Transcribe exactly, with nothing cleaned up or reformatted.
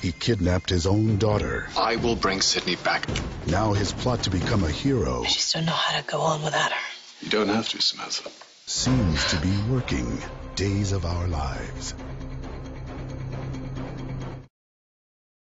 He kidnapped his own daughter. I will bring Sydney back. Now his plot to become a hero I just don't know how to go on without her. You don't have to, Samantha. seems to be working. Days of Our Lives.